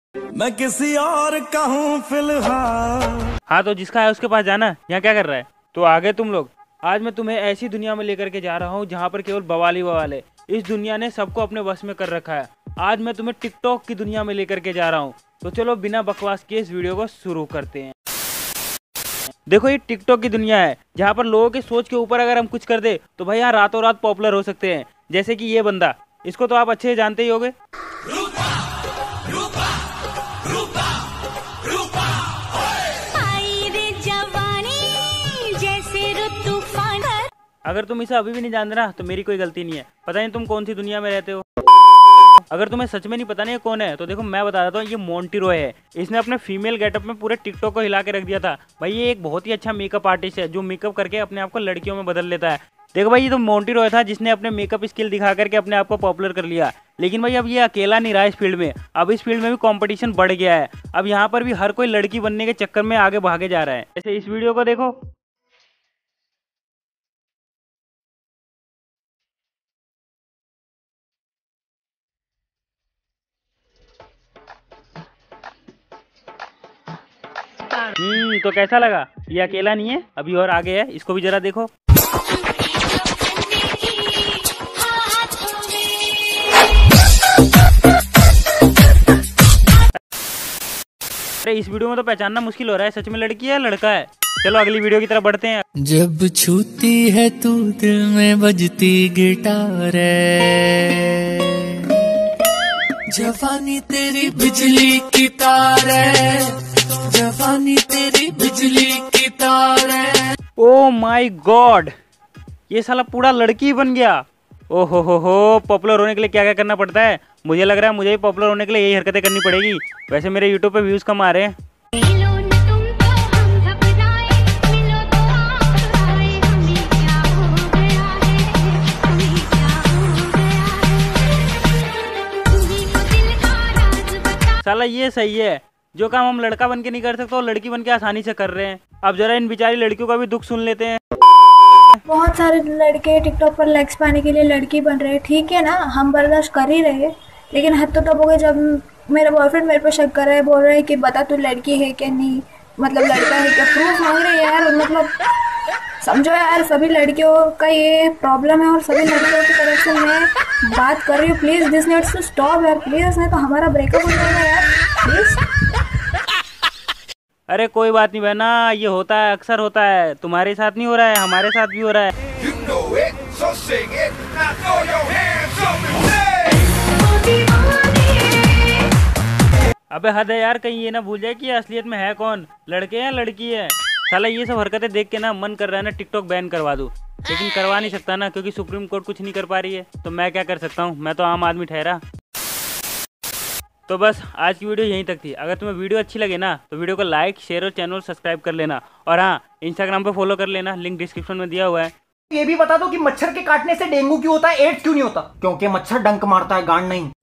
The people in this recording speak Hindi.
मैं किसी और का हूँ फिलहाल। हाँ तो जिसका है उसके पास जाना, यहाँ क्या कर रहा है? तो आगे तुम लोग, आज मैं तुम्हें ऐसी दुनिया में लेकर के जा रहा हूँ जहाँ पर केवल बवाली बवाल है। इस दुनिया ने सबको अपने वश में कर रखा है। आज मैं तुम्हें टिकटॉक की दुनिया में लेकर के जा रहा हूँ। तो चलो बिना बकवास के इस वीडियो को शुरू करते हैं। देखो ये टिकटॉक की दुनिया है जहाँ पर लोगों की सोच के ऊपर अगर हम कुछ कर दे तो भाई यहाँ रातों रात पॉपुलर हो सकते हैं। जैसे कि ये बंदा, इसको तो आप अच्छे से जानते ही होंगे। अगर तुम इसे अभी भी नहीं जानते ना तो मेरी कोई गलती नहीं है। पता नहीं तुम कौन सी दुनिया में रहते हो। अगर तुम्हें सच में नहीं पता नहीं कौन है तो देखो मैं बता देता हूँ, ये मोंटी रॉय है। इसने अपने फीमेल गेटअप में पूरे टिकटॉक को हिला के रख दिया था। भाई ये एक बहुत ही अच्छा मेकअप आर्टिस्ट है जो मेकअप करके अपने आप को लड़कियों में बदल लेता है। देखो भाई ये तो मोंटी रॉय था जिसने अपने मेकअप स्किल दिखा करके अपने आप को पॉपुलर कर लिया। लेकिन भाई अब ये अकेला नहीं रहा इस फील्ड में। अब इस फील्ड में भी कंपटीशन बढ़ गया है। अब यहाँ पर भी हर कोई लड़की बनने के चक्कर में आगे भागे जा रहा है। जैसे इस वीडियो को देखो। तो कैसा लगा? ये अकेला नहीं है, अभी और आगे है, इसको भी जरा देखो। अरे इस वीडियो में तो पहचानना मुश्किल हो रहा है सच में लड़की है या लड़का है। चलो अगली वीडियो की तरफ बढ़ते हैं। जब छूती है तू दिल में बजती गिटार है, जवानी तेरी बिजली की तार है, जवानी तेरी बिजली की तार है। ओ माय गॉड, ये साला पूरा लड़की बन गया। ओहो हो, पॉपुलर होने के लिए क्या क्या करना पड़ता है। मुझे लग रहा है मुझे भी पॉपुलर होने के लिए यही हरकतें करनी पड़ेगी। वैसे मेरे यूट्यूब पे व्यूज कम आ रहे हैं। साला ये सही है, जो काम हम लड़का बन के नहीं कर सकते वो लड़की बन के आसानी से कर रहे हैं। अब जरा इन बेचारी लड़कियों का भी दुख सुन लेते हैं। बहुत सारे लड़के टिकटॉक पर लाइक्स पाने के लिए लड़की बन रहे हैं, ठीक है ना, हम बर्दाश्त कर ही रहे हैं। लेकिन हद तो तब हो गई जब मेरा बॉयफ्रेंड मेरे पे शक कर रहा है, बोल रहा है कि बता तू लड़की है क्या, नहीं मतलब लड़का है क्या, प्रूफ मांग रहे हैं यार। मतलब समझो यार, सभी लड़कियों का ये प्रॉब्लम है और सभी लड़कियों की तरफ से मैं बात कर रही हूँ। Please this needs to stop यार, प्लीज़, नहीं तो हमारा ब्रेकअप हो जाएगा यार, प्लीज़। अरे कोई बात नहीं बहना, ये होता है, अक्सर होता है। तुम्हारे साथ नहीं हो रहा है, हमारे साथ भी हो रहा है। अबे हद है यार, कहीं ये ना भूल जाए कि असलियत में है कौन, लड़के या लड़की है। साला ये सब हरकतें देख के ना मन कर रहा है ना टिकटॉक बैन करवा दूं, लेकिन करवा नहीं सकता ना क्योंकि सुप्रीम कोर्ट कुछ नहीं कर पा रही है। तो मैं क्या कर सकता हूँ, मैं तो आम आदमी ठहरा। तो बस आज की वीडियो यहीं तक थी। अगर तुम्हें वीडियो अच्छी लगे ना तो वीडियो को लाइक, शेयर और चैनल सब्सक्राइब कर लेना। और हाँ, इंस्टाग्राम पे फॉलो कर लेना, लिंक डिस्क्रिप्शन में दिया हुआ है। ये भी बता दो कि मच्छर के काटने से डेंगू क्यों होता है, एड्स क्यों नहीं होता? क्योंकि मच्छर डंक मारता है, गांड नहीं।